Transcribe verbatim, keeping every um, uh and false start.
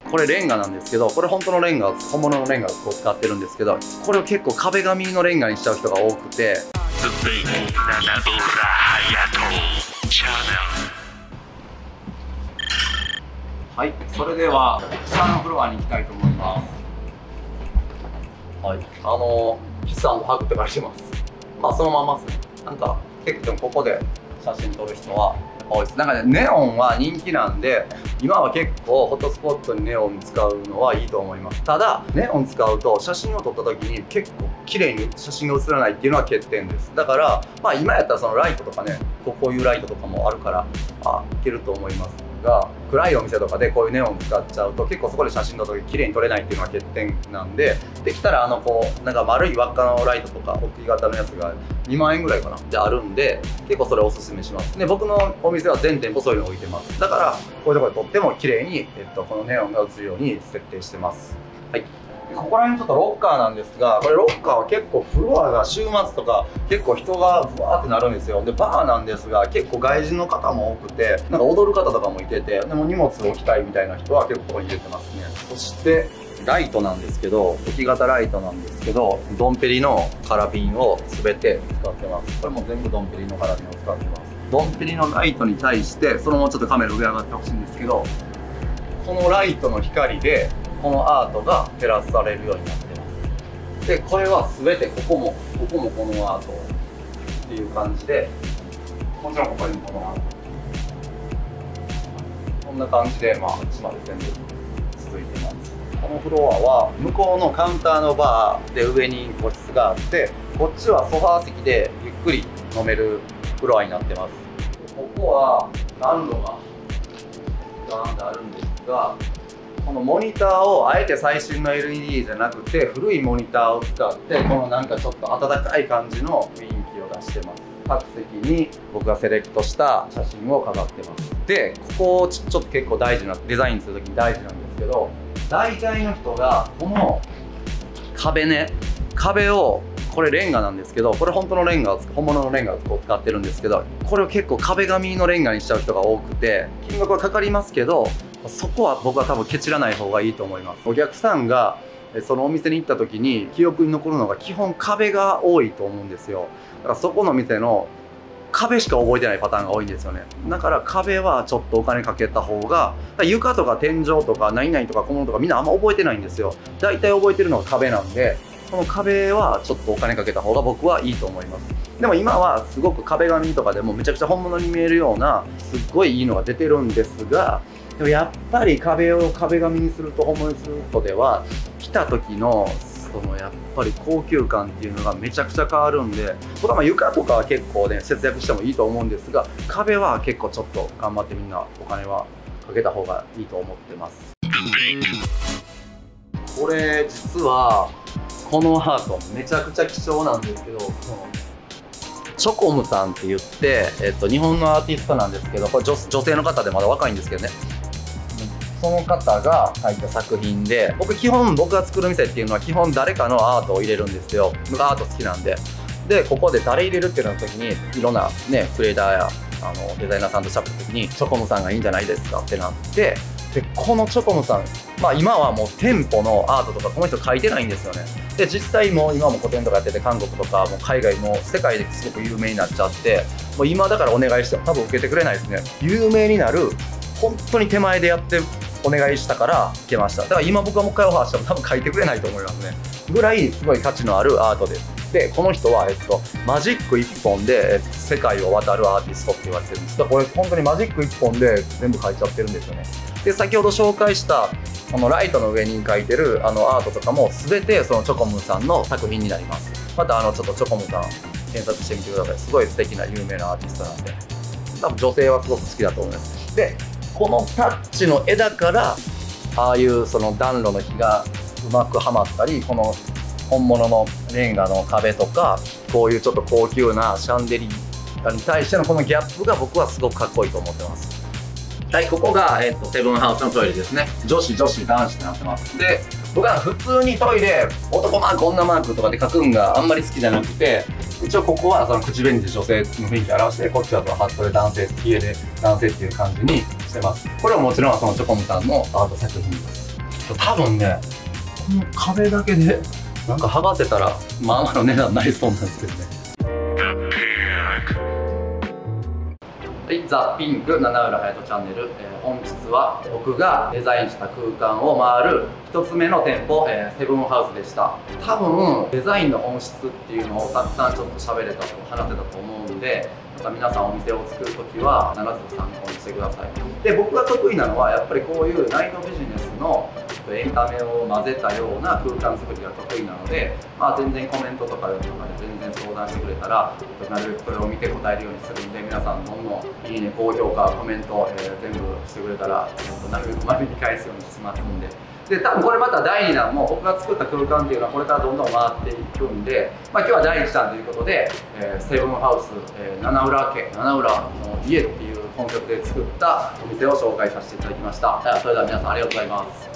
これレンガなんですけど、これ本当のレンガ、本物のレンガを使ってるんですけど、これを結構壁紙のレンガにしちゃう人が多くて。はい、それでは下のフロアに行きたいと思います。はい、あのキス&ハグって書いてます。まあそのままですね。なんか結構ここで写真撮る人は多いです。なんかね、ネオンは人気なんで、今は結構フォトスポットにネオン使うのはいいと思います。ただネオン使うと写真を撮った時に結構綺麗に写真が写らないっていうのは欠点です。だからまあ今やったらそのライトとかね、こういうライトとかもあるからあいけると思いますが、暗いお店とかでこういうネオン使っちゃうと結構そこで写真撮った時綺麗に撮れないっていうのが欠点なんで、できたらあのこうなんか丸い輪っかのライトとか大きい型のやつがにまんえんぐらいかなであるんで、結構それおすすめします。で僕のお店は全店舗そういうの置いてます。だからこういうところで撮っても綺麗に、えっと、このネオンが映るように設定してます。はい、ここら辺ちょっとロッカーなんですが、これロッカーは結構フロアが週末とか結構人がブワーってなるんですよ。でバーなんですが結構外人の方も多くて、なんか踊る方とかもいてて、でも荷物置きたいみたいな人は結構ここに入れてますね。そしてライトなんですけど、置き型ライトなんですけど、ドンペリのカラビンを全て使ってます。これも全部ドンペリのカラビンを使ってます。ドンペリのライトに対してそのままちょっとカメラ上上がってほしいんですけど、このライトの光でこのアートが照らされるようになってます。でこれは全てここもここもこのアートっていう感じで、もちろんここにもこのアート、こんな感じでまああっちまで全部続いてます。このフロアは向こうのカウンターのバーで上に個室があって、こっちはソファー席でゆっくり飲めるフロアになってます。ここは暖炉がガーンとあるんですが、このモニターをあえて最新の エルイーディー じゃなくて古いモニターを使って、このなんかちょっと温かい感じの雰囲気を出してます。各席に僕がセレクトした写真を飾ってます。でここちょっと結構大事な、デザインする時に大事なんですけど、大体の人がこの壁ね、壁をこれレンガなんですけど、これ本当のレンガを本物のレンガを使ってるんですけど、これを結構壁紙のレンガにしちゃう人が多くて、金額はかかりますけど、そこは僕は多分ケチらない方がいいと思います。お客さんがそのお店に行った時に記憶に残るのが基本壁が多いと思うんですよ。だからそこの店の壁しか覚えてないパターンが多いんですよね。だから壁はちょっとお金かけた方が、床とか天井とか何々とか小物とかみんなあんま覚えてないんですよ。大体覚えてるのが壁なんで、この壁はちょっとお金かけた方が僕はいいと思います。でも今はすごく壁紙とかでもめちゃくちゃ本物に見えるようなすっごいいいのが出てるんですが、でもやっぱり壁を壁紙にすると本物にするとでは来た時のそのやっぱり高級感っていうのがめちゃくちゃ変わるんで、僕はまあ床とかは結構ね節約してもいいと思うんですが、壁は結構ちょっと頑張ってみんなお金はかけた方がいいと思ってます。これ実はこのアートめちゃくちゃ貴重なんですけど、このチョコムさんって言って、えっと、日本のアーティストなんですけど、これ 女, 女性の方でまだ若いんですけどね、その方が描いた作品で、僕基本僕が作る店っていうのは基本誰かのアートを入れるんですよ。僕アート好きなんで。でここで誰入れるっていうのの時にいろんなねクリエイターやあのデザイナーさんと喋った時にチョコムさんがいいんじゃないですかってなって、でこのチョコムさん、まあ今はもう店舗のアートとかこの人描いてないんですよね。で実際もう今も個展とかやってて、韓国とかもう海外も世界ですごく有名になっちゃって、もう今だからお願いしても多分受けてくれないですね。有名になる本当に手前でやってお願いしたから受けました。だから今僕がもう一回オファーしても多分書いてくれないと思いますね。ぐらいすごい価値のあるアートです。でこの人は、えっと、マジックいっぽんで、えっと、世界を渡るアーティストって言われてるんです。だからこれ本当にマジックいっぽんで全部書いちゃってるんですよね。で先ほど紹介したあのライトの上に描いてるあのアートとかも全てそのチョコムさんの作品になります。またあのちょっとチョコムさん検索してみてください。すごい素敵な有名なアーティストなんで、多分女性はすごく好きだと思います。でこのタッチの絵だからああいうその暖炉の火がうまくはまったり、この本物のレンガの壁とかこういうちょっと高級なシャンデリアに対してのこのギャップが僕はすごくかっこいいと思ってます。はい、ここが、えっと、セブンハウスのトイレですね。女子女子男子ってなってます。で僕は普通にトイレ男マーク女マークとかで書くんがあんまり好きじゃなくて、一応ここはその口紅で女性の雰囲気を表して、こっちはハットで男性、家で男性っていう感じにしてます。これはもちろんそのチョコムさんのアート作品です。 多分ねこの壁だけでなんか剥がせたらまあまあの値段になりそうなんですけどね。はい、ザ・ピンク七浦隼人チャンネル、えー、本日は僕がデザインした空間を回るひとつめの店舗、えー、セブンハウスでした。多分デザインの本質っていうのをたくさんちょっと喋れたと話せたと思うんで、また皆さんお店を作るときは必ず参考にしてください。で、僕が得意なのはやっぱりこういうナイトビジネスのエンタメを混ぜたような空間作りが得意なので、まあ、全然コメントとかで全然相談してくれたらなるべくそれを見て答えるようにするんで、皆さんどんどんいいね、高評価、コメント、えー、全部してくれたらなるべくまめに返すようにしますんで。で、多分これまただいにだんも僕が作った空間っていうのはこれからどんどん回っていくんで、まあ、今日はだいいちだんということで、えー、セブンハウス、えー、七浦家七浦の家っていうコンセプトで作ったお店を紹介させていただきました。それでは皆さんありがとうございます。